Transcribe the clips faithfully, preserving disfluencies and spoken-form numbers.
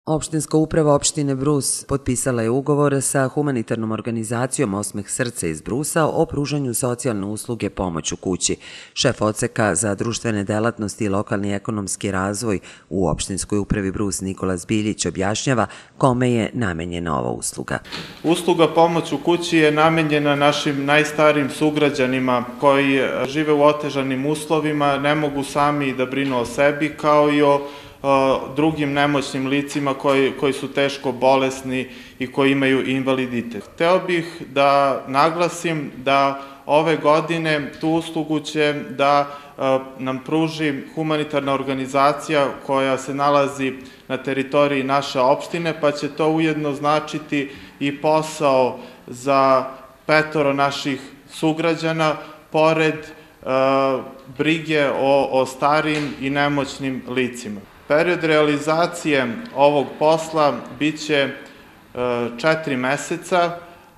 Opštinska uprava opštine Brus potpisala je ugovor sa humanitarnom organizacijom Osmeh srca iz Brusa o pružanju socijalne usluge pomoć u kući. Šef odseka za društvene delatnosti i lokalni ekonomski razvoj u opštinskoj upravi Brus Nikola Zbiljić objašnjava kome je namenjena ova usluga. Usluga pomoć u kući je namenjena našim najstarijim sugrađanima koji žive u otežanim uslovima, ne mogu sami da brinu o sebi, kao i o drugim nemoćnim licima koji, koji su teško bolesni i koji imaju invaliditet. Hteo bih da naglasim da ove godine tu uslugu će da nam pruži humanitarna organizacija koja se nalazi na teritoriji naše opštine, pa će to ujedno značiti i posao za petoro naših sugrađana, pored brige o, o starijim i nemoćnim licima. Period realizacije ovog posla biće četiri meseca,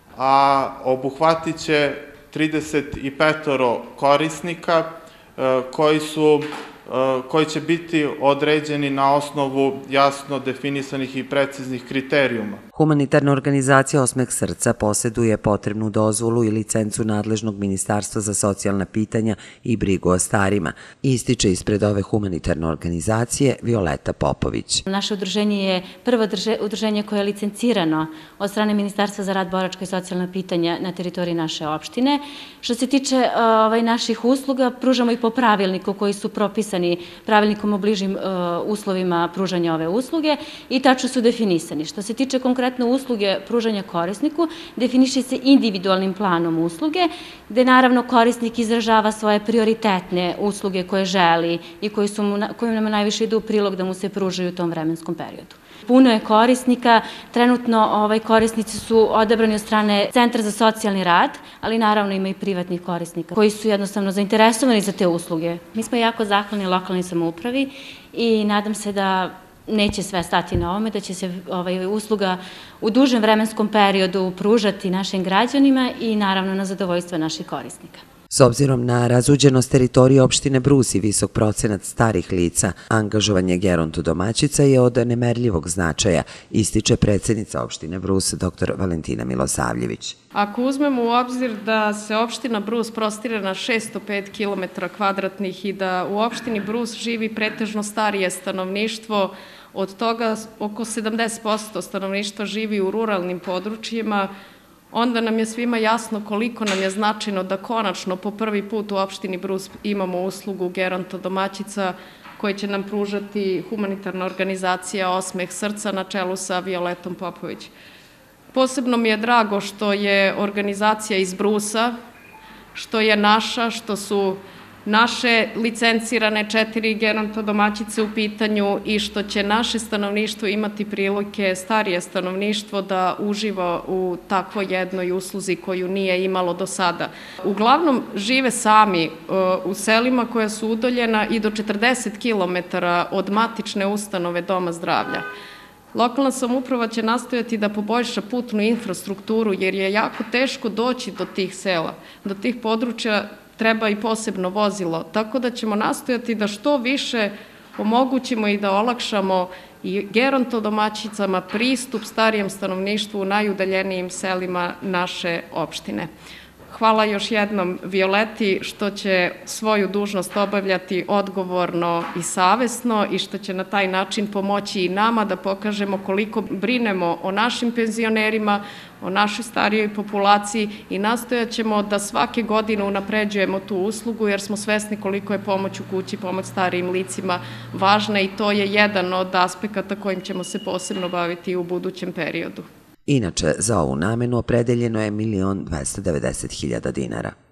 a obuhvatit će trideset pet korisnika koji su koji će biti određeni na osnovu jasno definisanih i preciznih kriterijuma. Humanitarna organizacija Osmeh srca posjeduje potrebnu dozvolu i licencu nadležnog Ministarstva za socijalna pitanja i brigu o starima, ističe ispred ove humanitarne organizacije Violeta Popović. Naše udruženje je prvo udruženje koje je licencirano od strane Ministarstva za rad, boračka i socijalna pitanja na teritoriji naše opštine. Što se tiče ovaj, naših usluga, pružamo i po pravilniku koji su propisani pravilnikom o bližim uslovima pružanja ove usluge i tačno su definisani. Što se tiče konkretno usluge pružanja korisniku, definiše se individualnim planom usluge, gde naravno korisnik izražava svoje prioritetne usluge koje želi i koji su mu, koji nam najviše idu u prilog da mu se pružaju u tom vremenskom periodu. Puno je korisnika, trenutno ovaj, korisnici su odabrani od strane Centra za socijalni rad, ali naravno ima i privatnih korisnika koji su jednostavno zainteresovani za te usluge. Mi smo jako zahvalni lokalnoj samoupravi i nadam se da neće sve stati na ovome, da će se ovaj, usluga u dužem vremenskom periodu pružati našim građanima i naravno na zadovoljstvo naših korisnika. S obzirom na razuđenost teritorije opštine Brus i visok procenat starih lica, angažovanje gerontodomaćica je od nemerljivog značaja, ističe predsjednica opštine Brus dr Valentina Milosavljević. Ako uzmemo u obzir da se opština Brus prostire na šesto pet kilometara kvadratnih i da u opštini Brus živi pretežno starije stanovništvo, od toga oko sedamdeset posto stanovništva živi u ruralnim područjima, onda nam je svima jasno koliko nam je značajno da konačno po prvi put u opštini Brus imamo uslugu gerontodomaćica koje će nam pružati humanitarna organizacija Osmeh srca na čelu sa Violetom Popović. Posebno mi je drago što je organizacija iz Brusa, što je naša, što su naše licencirane četiri gerontodomaćice u pitanju i što će naše stanovništvo imati prilike, starije stanovništvo, da uživa u takvoj jednoj usluzi koju nije imalo do sada. Uglavnom žive sami u selima koja su udaljena i do četrdeset kilometara od matične ustanove doma zdravlja. Lokalna samouprava će nastojati da poboljša putnu infrastrukturu jer je jako teško doći do tih sela, do tih područja treba i posebno vozilo, tako da ćemo nastojati da što više omogućimo i da olakšamo i gerontodomaćicama pristup starijem stanovništvu u najudaljenijim selima naše opštine. Hvala još jednom Violeti što će svoju dužnost obavljati odgovorno i savesno i što će na taj način pomoći i nama da pokažemo koliko brinemo o našim penzionerima, o našoj starijoj populaciji i nastojat ćemo da svake godine unapređujemo tu uslugu jer smo svesni koliko je pomoć u kući, pomoć starijim licima važna i to je jedan od aspekata kojim ćemo se posebno baviti u budućem periodu. Inače, za ovu namenu opredeljeno je milion dvesta devedeset hiljada dinara.